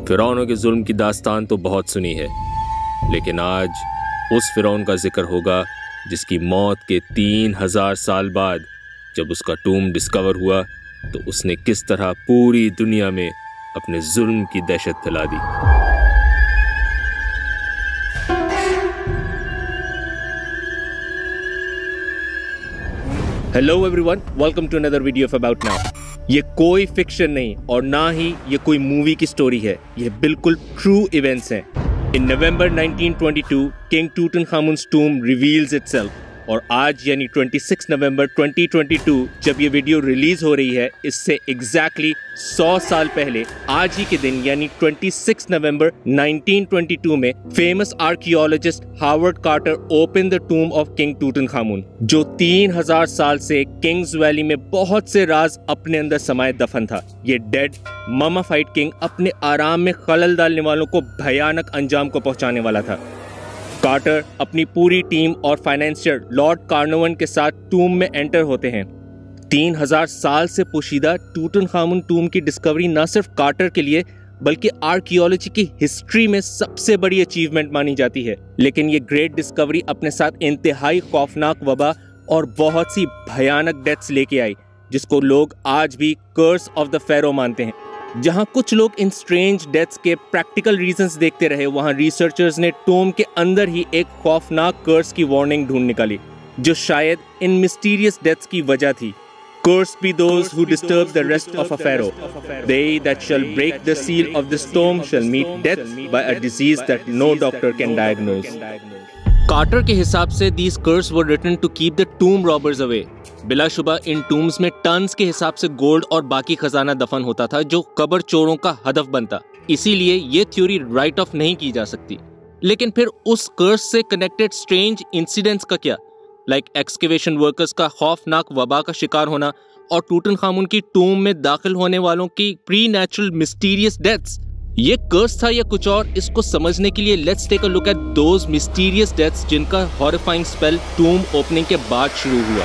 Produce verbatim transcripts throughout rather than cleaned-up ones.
फिरौनों के जुल्म की दास्तान तो बहुत सुनी है, लेकिन आज उस फिरौन का जिक्र होगा जिसकी मौत के तीन हजार साल बाद जब उसका टूम डिस्कवर हुआ तो उसने किस तरह पूरी दुनिया में अपने जुल्म की दहशत फैला दी। Hello everyone, welcome to another video of about now. ये कोई फिक्शन नहीं और ना ही ये कोई मूवी की स्टोरी है, ये बिल्कुल ट्रू इवेंट्स हैं। In November nineteen twenty two king Tutankhamun's tomb reveals itself और आज यानी छब्बीस नवंबर ट्वेंटी ट्वेंटी टू जब ये वीडियो रिलीज हो रही है, इससे एग्जैक्टली सौ साल पहले आज ही के दिन यानी छब्बीस नवंबर नाइनटीन ट्वेंटी टू में famous archaeologist Howard Carter open the tomb of king Tutankhamun, जो तीन हजार साल से किंग्स वैली में बहुत से राज अपने अंदर समाये दफन था। ये डेड ममाफाइड किंग अपने आराम में खलल डालने वालों को भयानक अंजाम को पहुंचाने वाला था। कार्टर अपनी पूरी टीम और फाइनेंशियर लॉर्ड कार्नोवन के साथ टूम में एंटर होते हैं। तीन हजार साल से पोशीदा टूटनखामुन टूम की डिस्कवरी न सिर्फ कार्टर के लिए बल्कि आर्कियोलॉजी की हिस्ट्री में सबसे बड़ी अचीवमेंट मानी जाती है। लेकिन ये ग्रेट डिस्कवरी अपने साथ इंतहाई खौफनाक वबा और बहुत सी भयानक डेथ्स लेके आई, जिसको लोग आज भी कर्स ऑफ द फेरो मानते हैं। जहां कुछ लोग इन स्ट्रेंज डेथ्स के प्रैक्टिकल रीजंस देखते रहे, वहां रिसर्चर्स ने टोम के अंदर ही एक खौफनाक कर्स की वार्निंग ढूंढ निकाली, जो शायद इन मिस्टीरियस डेथ्स की वजह थी। Cursed be those who disturb the rest of a pharaoh. They that shall break the seal of this tomb shall meet death by a disease that no doctor can diagnose. Carter के हिसाब से these curses were written to keep the tomb robbers away. बिलाशुबा इन tombs में tons के हिसाब से gold और बाकी खजाना दफन होता था, जो कब्र चोरों का हदफ बनता। इसीलिए ये थ्योरी राइट ऑफ नहीं की जा सकती। लेकिन फिर उस कर्स से कनेक्टेड स्ट्रेंज इंसिडेंट्स का क्या, लाइक एक्सकेवेशन वर्कर्स का खौफनाक वबा का शिकार होना और टूटनखामुन की टूम में दाखिल होने वालों की प्री नेचुरल मिस्टीरियस डेथ्स। ये कर्स था या कुछ और, इसको समझने के लिए let's take a look at those mysterious deaths जिनका हॉरिफाइंग स्पेल टूम ओपनिंग के बाद शुरू हुआ।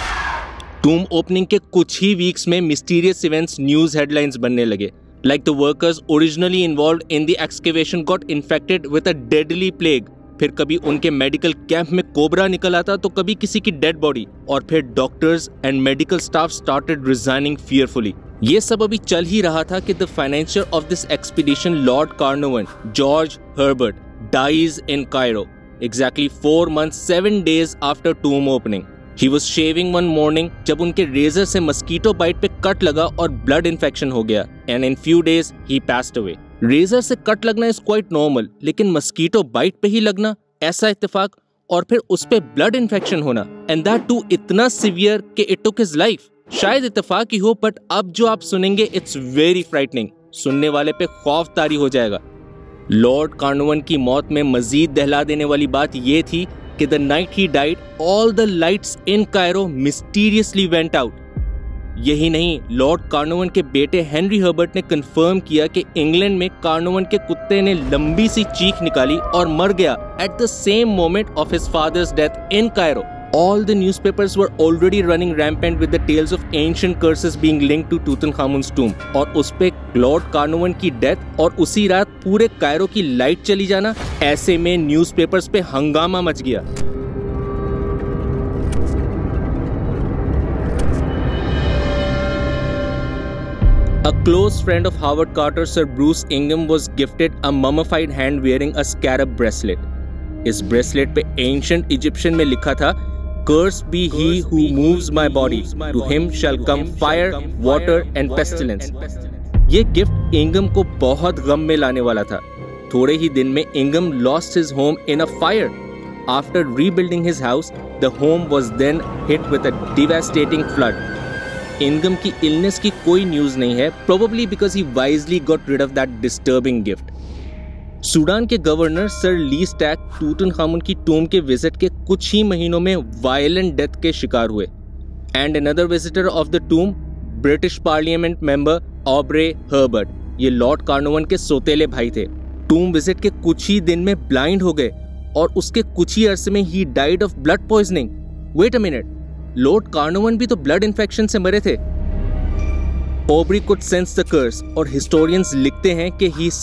टूम ओपनिंग के कुछ ही वीक्स में मिस्टीरियस इवेंट्स न्यूज हेडलाइंस बनने लगे, like the workers originally involved in the excavation got infected with a deadly plague. फिर कभी उनके मेडिकल कैंप में कोबरा निकल आता तो कभी किसी की डेड बॉडी, और फिर doctors and medical staff started resigning fearfully. ये सब अभी चल ही रहा था कि the financier of this expedition Lord Carnarvon, George Herbert, dies in Cairo exactly four months seven days after tomb opening. He was shaving one morning जब उनके रेजर से मस्कीटो बाइट पे कट लगा और ब्लड इन्फेक्शन हो गया, and in few days he passed away. Razor से cut लगना is quite normal, लेकिन मस्कीटो बाइट पे ही लगना, ऐसा इत्तेफाक, और फिर उस पे ब्लड इन्फेक्शन होना, and that too इतना severe कि it took his life। शायद इत्तेफाक ही हो, बट अब जो आप सुनेंगे it's very frightening, सुनने वाले पे खौफ तारी हो जाएगा। लॉर्ड कार्नोवन की मौत में मजीद दहला देने वाली बात ये थी कि the night he died, all the lights in Cairo mysteriously went out. यही नहीं, लॉर्ड कार्नोवन के बेटे हेनरी हर्बर्ट ने कंफर्म किया कि इंग्लैंड में कार्नोवन के कुत्ते ने लंबी सी चीख निकाली और मर गया at the same moment of his father's death in Cairo. All the newspapers were already running rampant with the tales of ancient curses being linked to Tutankhamun's tomb. और उस पे लॉर्ड कार्नोवन की डेथ और उसी रात पूरे Cairo की light चली जाना, ऐसे में न्यूज़पेपर्स पे हंगामा मच गया। A close friend of Howard Carter, Sir Bruce Ingham, was gifted a mummified hand wearing a scarab bracelet. इस ब्रेसलेट पे एंशिएंट इजिप्शियन में लिखा था, Cursed be he who moves my body, to him shall come fire, water and pestilence. ये gift इंगम को बहुत गम में लाने वाला था। थोड़े ही दिन में इंगम lost his home in a fire. After rebuilding his house, the home was then hit with a devastating flood. इंगम की इलनेस की कोई न्यूज नहीं है, probably because he wisely got rid of that disturbing gift. Sudan के governor sir Lee Stack Tutankhamun की tomb के visit के कुछ ही महीनों में वायलेंट डेथ के शिकार हुए, and another visitor of the tomb British parliament member Aubrey Herbert, ये लॉर्ड कार्नोवन के सौतेले भाई थे। टूम विजिट के कुछ ही दिन में ब्लाइंड हो गए और उसके कुछ ही अरसे में ही died of blood poisoning. Wait a minute, Lord Carnarvon भी तो ब्लड इन्फेक्शन से मरे थे। Aubrey could sense the curse और हिस्टोरियंस लिखते हैं कि he said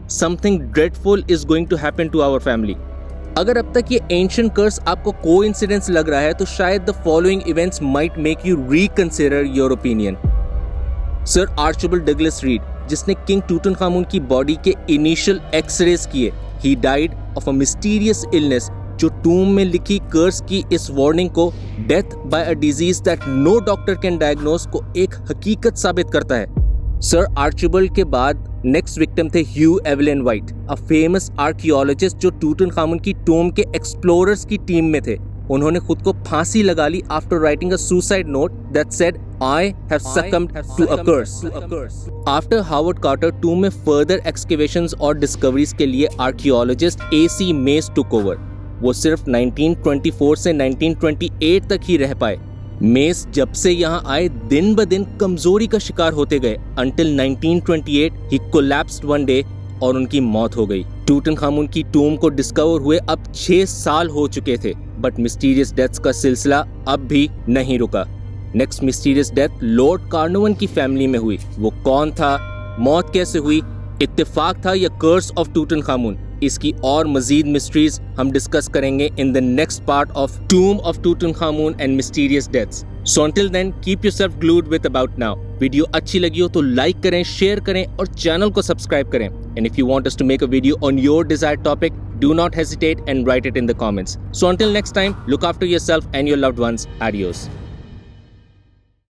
something dreadful is going to happen to our family. अगर अब तक ये एंशिएंट कर्स आपको कोइंसिडेंस लग रहा है तो शायद the following events might make you reconsider your opinion. Sir Archibald Douglas Reid, जिसने किंग टूटनखामुन की बॉडी के इनिशियल एक्सरेज किए, he died of a mysterious illness, जो टूम में लिखी कर्स की इस वार्निंग को death by a disease that no doctor can diagnose को एक हकीकत साबित करता है. सर आर्चिबल्ड के बाद नेक्स्ट विक्टिम थे Hugh Evelyn White, a famous archaeologist जो टूटनखामुन की टूम के एक्सप्लोरर्स की टीम में थे. उन्होंने खुद को फांसी लगा ली after writing a suicide note that said I have succumbed to a curse. After Howard Carter tomb में फर्दर एक्सकेवेशंस और डिस्कवरीज के लिए archaeologist A C Mace took over. वो सिर्फ नाइनटीन ट्वेंटी फोर से नाइनटीन ट्वेंटी एट तक ही रह पाए. मेस जब से यहाँ आए दिन ब दिन कमजोरी का शिकार होते गए until nineteen twenty eight he collapsed one day और उनकी मौत हो गई. टूटनखामुन की टूम को डिस्कवर हुए अब छह साल हो चुके थे, बट मिस्टीरियस डेथ्स का सिलसिला अब भी नहीं रुका. Next mysterious death Lord Carnarvon की फैमिली में हुई. वो कौन था, मौत कैसे हुई, इत्तेफाक था या कर्स ऑफ टूटनखामुन, इसकी और मजीद मिस्ट्रीज हम डिस्कस करेंगे in the next part of tomb of Tutankhamun and mysterious deaths. So until then keep yourself glued with about now. Video अच्छी लगी हो तो लाइक करें, शेयर करें और चैनल को सब्सक्राइब करें. And if you want us to make a video on your desired topic, do not hesitate and write it in the comments. So until next time, look after yourself and your loved ones. Adios.